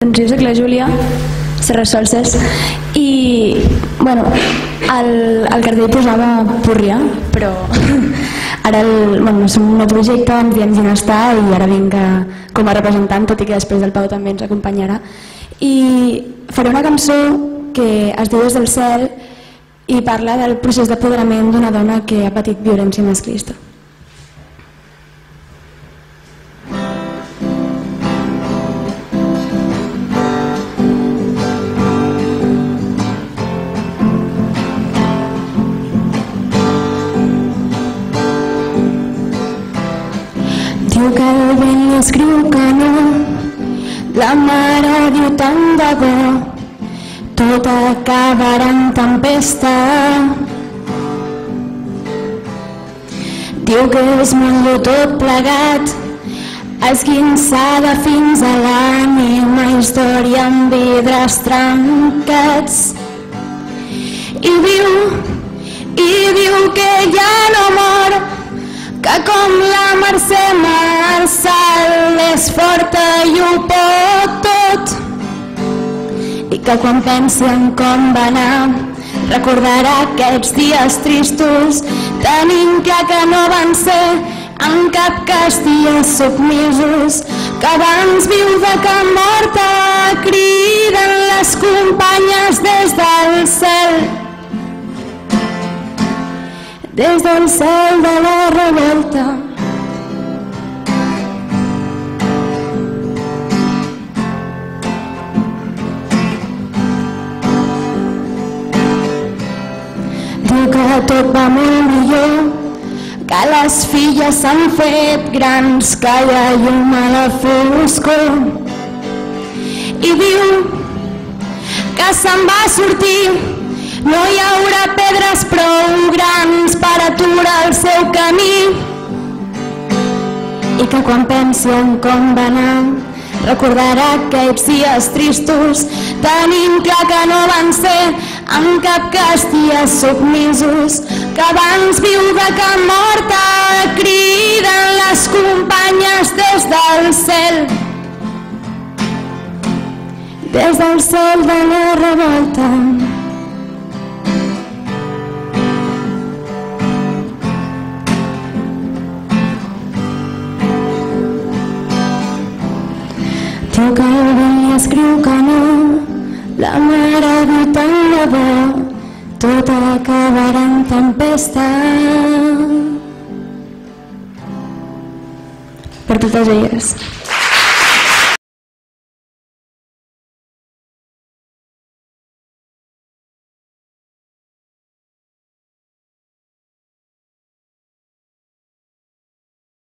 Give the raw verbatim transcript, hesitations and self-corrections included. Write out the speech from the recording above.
Doncs jo soc la Júlia Serrasolses i bueno, el, el cartell posava Púrria, però ara el, bueno, som un nou projecte, ens diem Ginestar i ara vinc a, com a representant, tot i que després del Pau també ens acompanyarà, i faré una cançó que es diu Des del cel i parla del procés d'apoderament d'una dona que ha patit violència masclista. Diu que el vent li escriu que no, la mare diu tant de bo, tot acabarà en tempesta. Diu que és millor tot plegat, esquinçada fins a l'ànima, història amb vidres trencats. I diu, i diu que ja no mor, que com la Mercè Marçal és forta i ho pot tot, i que quan pensi en com va anar recordarà aquests dies tristos, tenint clar que no van ser en cap cas dies submisos, que abans viuda que morta criden les companyes des del cel, des del cel de la revolta. Diu que tot va molt millor, que les filles s'han fet grans, que hi ha llum a la foscor. I diu que se'n va sortir, no hi haurà pedres prou grans per aturar el seu camí, i que quan pensi en com va anar recordarà aquests dies tristos, tenint clar que no van ser en cap cas dies submisos, que abans viuda que morta criden les companyes des del cel, des del cel de la revolta. Diu que el vent li escriu que no, la mare diu tant de bo, tot acabarà en tempesta. Per totes elles.